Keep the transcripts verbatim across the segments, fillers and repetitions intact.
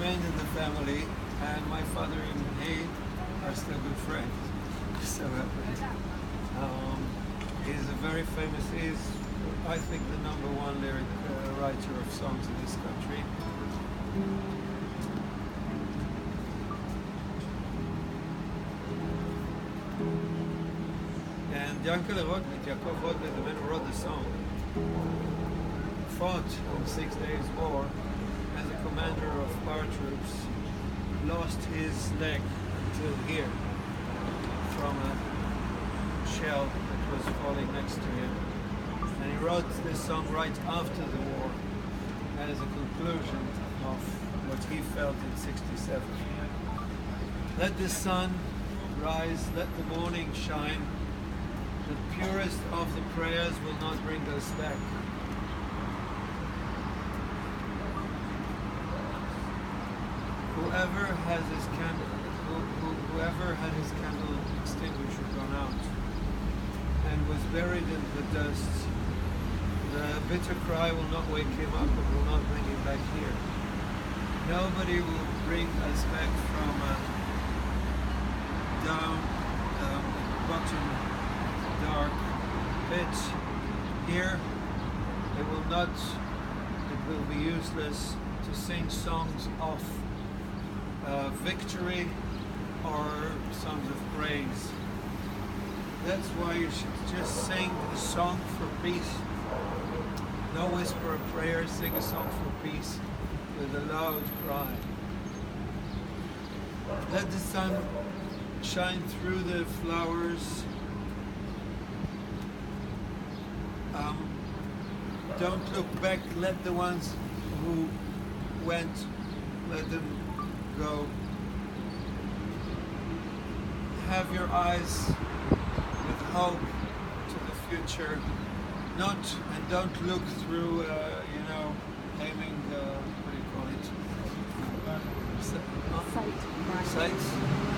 band in the family, and my father and he are still good friends. So happens. Um, he's a very famous, he's I think the number one lyric uh, writer of songs in this country. And Yankele Rodnit, Yaakov Rodnit, the man who wrote the song, fought in the Six Days War as a commander of paratroops, lost his leg until here from a shell that was falling next to him. And he wrote this song right after the war as a conclusion of what he felt in sixty-seven. Let the sun rise, let the morning shine. The purest of the prayers will not bring us back. Whoever has his candle, who, who, whoever had his candle extinguisher gone out and was buried in the dust, the bitter cry will not wake him up and will not bring him back here. Nobody will bring us back from a down um, bottom dark pit. Here, it will not, it will be useless to sing songs of uh, victory or songs of praise. That's why you should just sing a song for peace. No whisper of prayer, sing a song for peace with a loud cry. Let the sun shine through the flowers. Um, don't look back, let the ones who went, let them go. Have your eyes with hope to the future. Not, and don't look through, uh, you know, aiming, uh, what do you call it? Sight. Sights.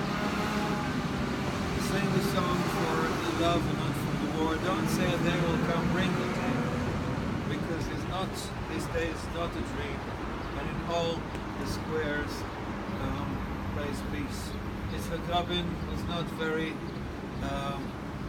Sing the song for the love and not for the war. Don't say a day will come, bring the day. Because it's not, this day is not a dream. And in all the squares, um, praise peace. Yitzhak Rabin was not very um,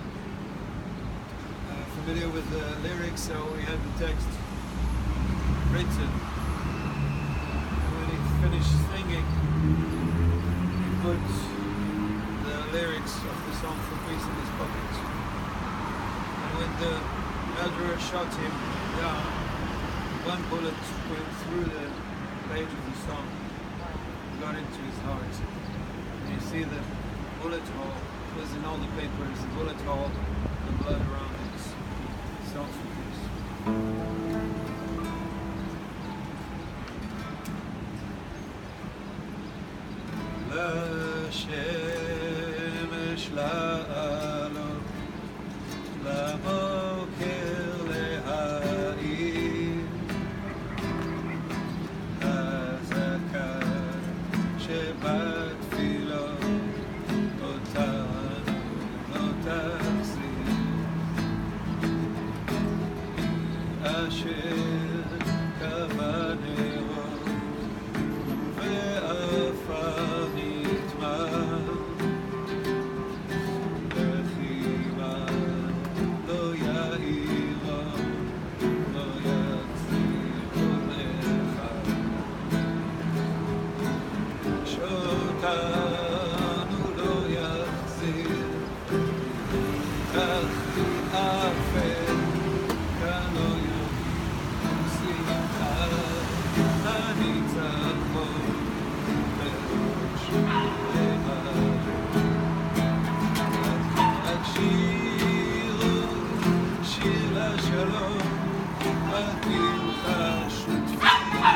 uh, familiar with the lyrics, so he had the text written. And when he finished singing, he put the lyrics of the song for peace in his pocket. And when the murderer shot him down, one bullet went through the page of the song, got into his heart. And you see the bullet hole was in all the papers, the bullet hole, the blood around it. Song for peace. לשמש לעלות, לבוקר להאיר, הזקה שבתפילות אותנו לא תחזיר, אשר קבע נרות ועפר נטמע, לחימה לא יאירו, לא יחזירו לך, שאותנו לא יחזיר, כך תאפר, כאן לא יורים שמחה, הניצחון בראש לבד. רק שירו שיר לשלום, ותלחשו תפילה,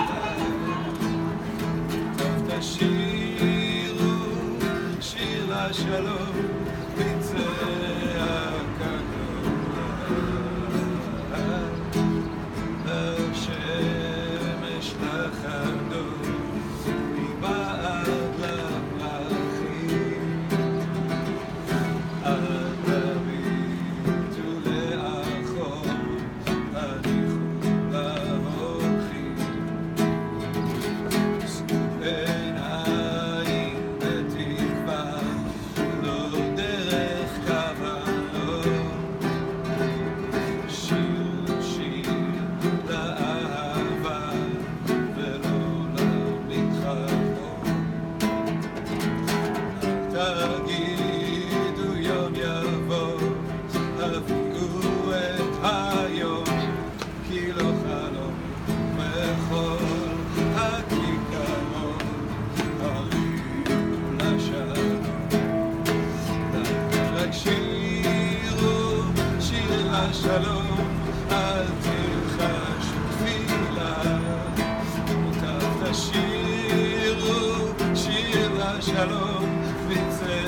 טוב תשירו שיר לשלום, בצע השמש לחדור, מבעד לפרחים, אל תביטו לאחור, הניחו להולכים, שאו Shalom, Vincent.